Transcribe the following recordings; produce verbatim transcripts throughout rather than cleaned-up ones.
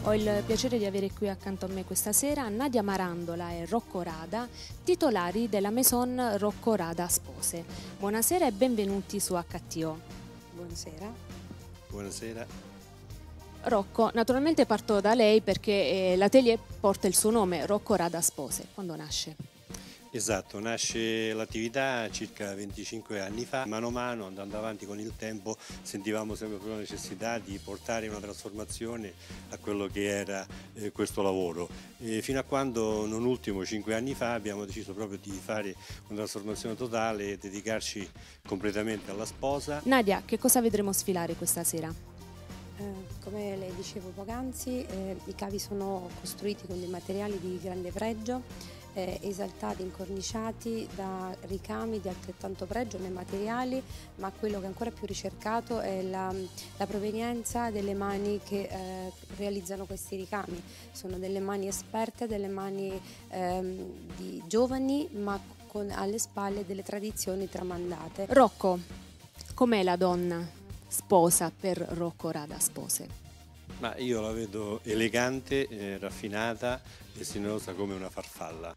Ho il piacere di avere qui accanto a me questa sera Nadia Marandola e Rocco Rada, titolari della Maison Rocco Rada Spose. Buonasera e benvenuti su H T O. Buonasera. Buonasera. Rocco, naturalmente parto da lei perché eh, l'atelier porta il suo nome, Rocco Rada Spose. Quando nasce? Esatto, nasce l'attività circa venticinque anni fa. Mano a mano, andando avanti con il tempo, sentivamo sempre più la necessità di portare una trasformazione a quello che era eh, questo lavoro. E fino a quando, non ultimo, cinque anni fa, abbiamo deciso proprio di fare una trasformazione totale e dedicarci completamente alla sposa. Nadia, che cosa vedremo sfilare questa sera? Eh, come le dicevo poc'anzi, eh, i cavi sono costruiti con dei materiali di grande pregio, eh, esaltati, incorniciati da ricami di altrettanto pregio nei materiali, ma quello che è ancora più ricercato è la, la provenienza delle mani che eh, realizzano questi ricami. Sono delle mani esperte, delle mani ehm, di giovani, ma con alle spalle delle tradizioni tramandate. Rocco, com'è la donna sposa per Rocco Rada Spose? Ma io la vedo elegante, eh, raffinata e sinuosa come una farfalla.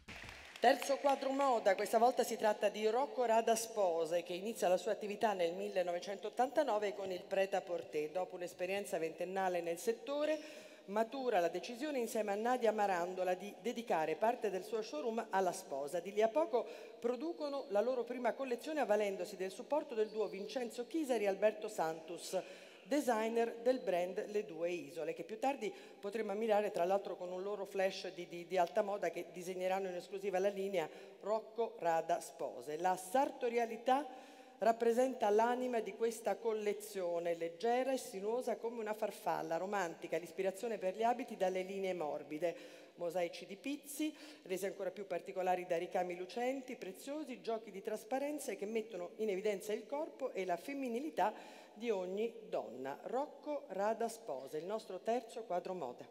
Terzo quadro moda, questa volta si tratta di Rocco Rada Spose, che inizia la sua attività nel millenovecentottantanove con il Pret-à-Porter. Dopo un'esperienza ventennale nel settore, matura la decisione insieme a Nadia Marandola di dedicare parte del suo showroom alla sposa. Di lì a poco producono la loro prima collezione avvalendosi del supporto del duo Vincenzo Chisari e Alberto Santus, designer del brand Le Due Isole, che più tardi potremo ammirare tra l'altro con un loro flash di, di, di alta moda che disegneranno in esclusiva la linea Rocco Rada Spose. La sartorialità rappresenta l'anima di questa collezione, leggera e sinuosa come una farfalla, romantica, l'ispirazione per gli abiti dalle linee morbide, mosaici di pizzi, resi ancora più particolari da ricami lucenti, preziosi, giochi di trasparenza che mettono in evidenza il corpo e la femminilità di ogni donna. Rocco Rada Spose, il nostro terzo quadro moda.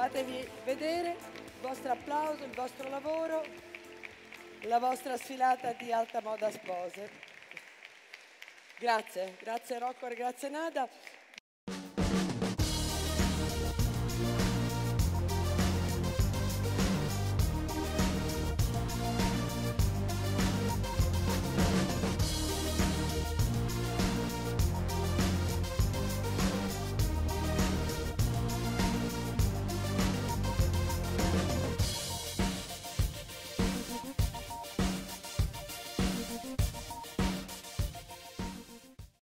Fatevi vedere il vostro applauso, il vostro lavoro, la vostra sfilata di alta moda spose. Grazie, grazie Rocco e grazie Nada.